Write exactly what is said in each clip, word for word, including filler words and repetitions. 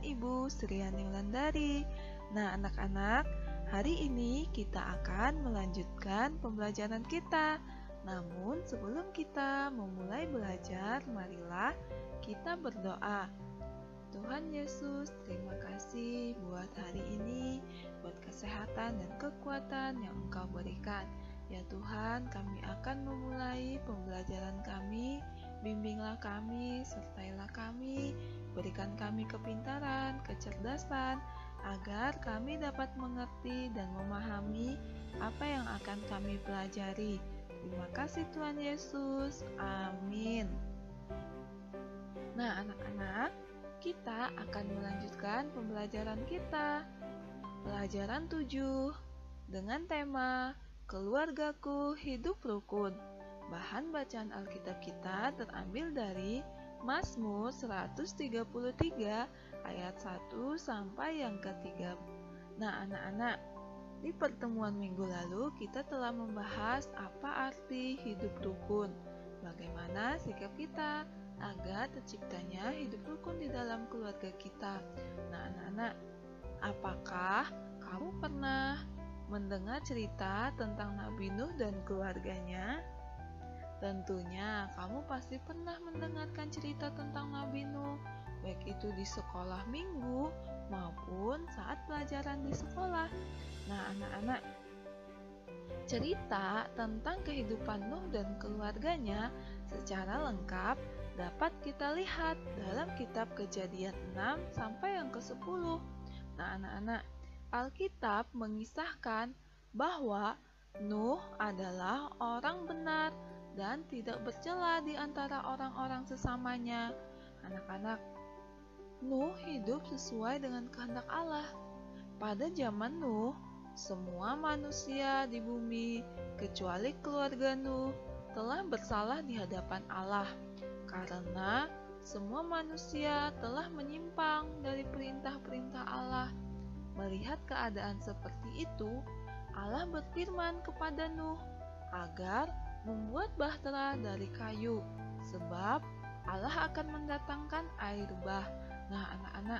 Ibu Sriani Wulandari. Nah, anak-anak, hari ini kita akan melanjutkan pembelajaran kita. Namun, sebelum kita memulai belajar, marilah kita berdoa. Tuhan Yesus, terima kasih buat hari ini, buat kesehatan dan kekuatan yang Engkau berikan. Ya Tuhan, kami akan memulai pembelajaran kami. Bimbinglah kami, sertailah kami, berikan kami kepintaran, kecerdasan, agar kami dapat mengerti dan memahami apa yang akan kami pelajari. Terima kasih Tuhan Yesus. Amin. Nah, anak-anak, kita akan melanjutkan pembelajaran kita. Pelajaran tujuh dengan tema Keluargaku Hidup Rukun. Bahan bacaan Alkitab kita terambil dari Mazmur seratus tiga puluh tiga ayat satu sampai yang ketiga. Nah, anak-anak, di pertemuan minggu lalu kita telah membahas apa arti hidup rukun. Bagaimana sikap kita agar terciptanya hidup rukun di dalam keluarga kita. Nah, anak-anak, apakah kamu pernah mendengar cerita tentang Nabi Nuh dan keluarganya? Tentunya kamu pasti pernah mendengarkan cerita tentang Nabi Nuh, baik itu di sekolah minggu maupun saat pelajaran di sekolah. Nah, anak-anak, cerita tentang kehidupan Nuh dan keluarganya secara lengkap dapat kita lihat dalam kitab Kejadian enam sampai yang kesepuluh. Nah, anak-anak, Alkitab mengisahkan bahwa Nuh adalah orang benar dan tidak bercela di antara orang-orang sesamanya. Anak-anak, Nuh hidup sesuai dengan kehendak Allah. Pada zaman Nuh, semua manusia di bumi, kecuali keluarga Nuh, telah bersalah di hadapan Allah, karena semua manusia telah menyimpang dari perintah-perintah Allah. Melihat keadaan seperti itu, Allah berfirman kepada Nuh agar membuat bahtera dari kayu, sebab Allah akan mendatangkan air bah. Nah, anak-anak,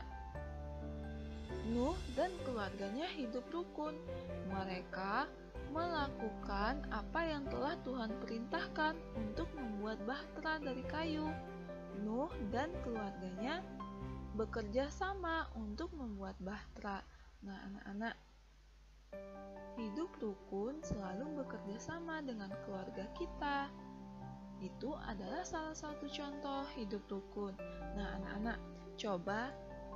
Nuh dan keluarganya hidup rukun. Mereka melakukan apa yang telah Tuhan perintahkan untuk membuat bahtera dari kayu. Nuh dan keluarganya bekerja sama untuk membuat bahtera. Nah, anak-anak, hidup rukun selalu bekerja sama dengan keluarga kita. Itu adalah salah satu contoh hidup rukun. Nah, anak-anak, coba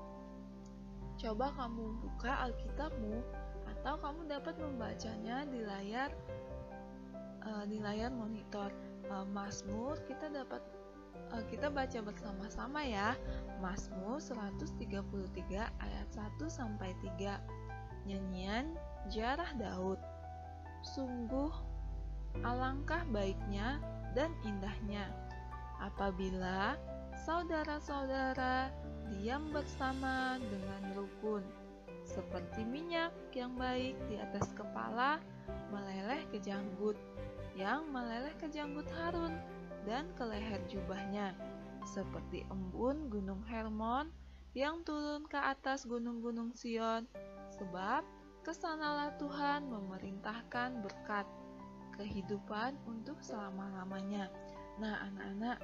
coba kamu buka Alkitabmu atau kamu dapat membacanya di layar uh, di layar monitor uh, Mazmur. Kita dapat uh, kita baca bersama-sama ya. Mazmur seratus tiga puluh tiga ayat satu sampai tiga. Nyanyian Jarah Daud. Sungguh alangkah baiknya dan indahnya apabila saudara-saudara diam bersama dengan rukun, seperti minyak yang baik di atas kepala meleleh ke janggut, yang meleleh ke janggut Harun dan ke leher jubahnya, seperti embun gunung Hermon yang turun ke atas gunung-gunung Sion, sebab kesanalah Tuhan memerintahkan berkat, kehidupan untuk selama-lamanya. Nah, anak-anak,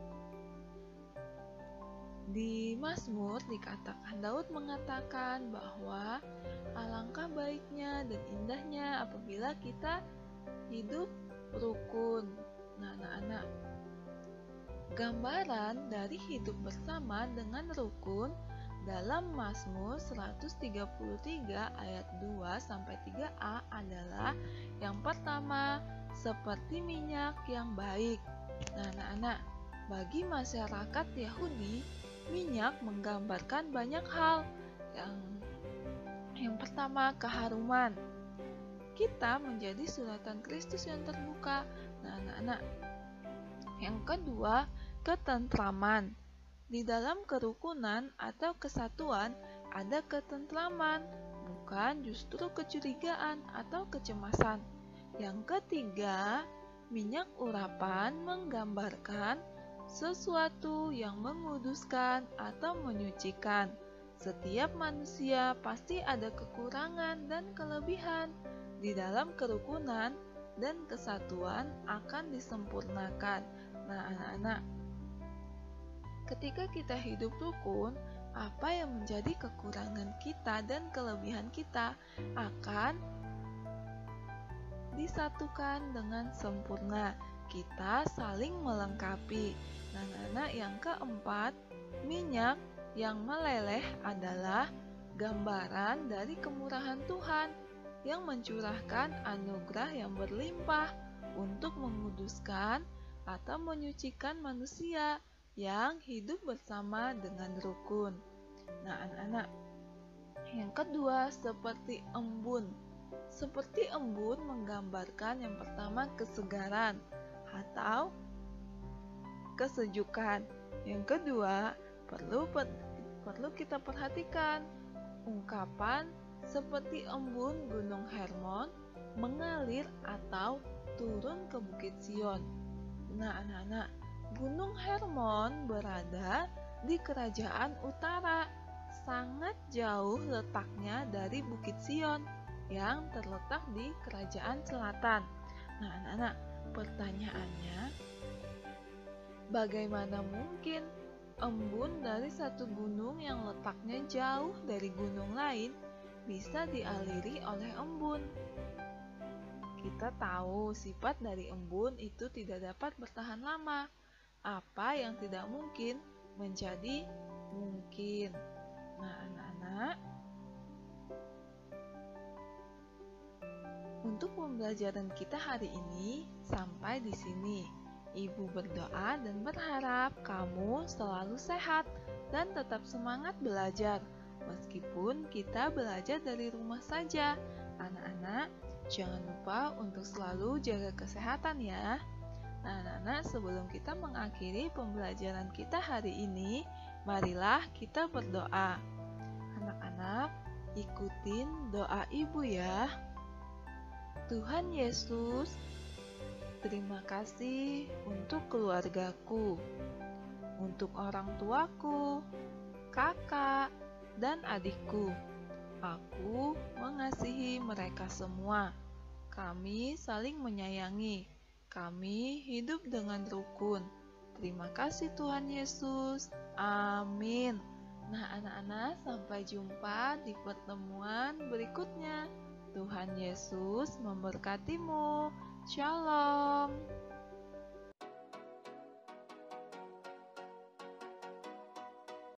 di Mazmur dikatakan Daud mengatakan bahwa alangkah baiknya dan indahnya apabila kita hidup rukun. Nah, anak-anak, gambaran dari hidup bersama dengan rukun dalam Mazmur seratus tiga puluh tiga ayat dua sampai tiga a adalah yang pertama, seperti minyak yang baik. Nah, anak-anak, bagi masyarakat Yahudi, minyak menggambarkan banyak hal. Yang yang pertama, keharuman. Kita menjadi suratan Kristus yang terbuka. Nah, anak-anak, yang kedua, ketentraman. Di dalam kerukunan atau kesatuan ada ketentraman, bukan justru kecurigaan atau kecemasan. Yang ketiga, minyak urapan menggambarkan sesuatu yang menguduskan atau menyucikan, Setiap manusia pasti ada kekurangan dan kelebihan. Di dalam kerukunan dan kesatuan akan disempurnakan. Nah, anak-anak, ketika kita hidup rukun, apa yang menjadi kekurangan kita dan kelebihan kita akan disatukan dengan sempurna. Kita saling melengkapi. Nah, anak-anak, yang keempat, minyak yang meleleh adalah gambaran dari kemurahan Tuhan yang mencurahkan anugerah yang berlimpah untuk menguduskan atau menyucikan manusia yang hidup bersama dengan rukun. Nah, anak-anak, yang kedua, seperti embun. Seperti embun menggambarkan yang pertama kesegaran atau kesejukan. Yang kedua, perlu perlu kita perhatikan ungkapan seperti embun Gunung Hermon mengalir atau turun ke Bukit Sion. Nah, anak-anak, Gunung Hermon berada di kerajaan utara, sangat jauh letaknya dari Bukit Sion yang terletak di kerajaan selatan. Nah, anak-anak, pertanyaannya, bagaimana mungkin embun dari satu gunung yang letaknya jauh dari gunung lain bisa dialiri oleh embun? Kita tahu sifat dari embun itu tidak dapat bertahan lama. Apa yang tidak mungkin menjadi mungkin. Nah, anak-anak, untuk pembelajaran kita hari ini sampai di sini. Ibu berdoa dan berharap kamu selalu sehat dan tetap semangat belajar. Meskipun kita belajar dari rumah saja, anak-anak, jangan lupa untuk selalu jaga kesehatan ya. Nah, anak-anak, sebelum kita mengakhiri pembelajaran kita hari ini, marilah kita berdoa. Anak-anak, ikutin doa ibu ya. Tuhan Yesus, terima kasih untuk keluargaku, untuk orang tuaku, kakak, dan adikku. Aku mengasihi mereka semua. Kami saling menyayangi. Kami hidup dengan rukun. Terima kasih Tuhan Yesus. Amin. Nah, anak-anak, sampai jumpa di pertemuan berikutnya. Tuhan Yesus memberkatimu. Shalom.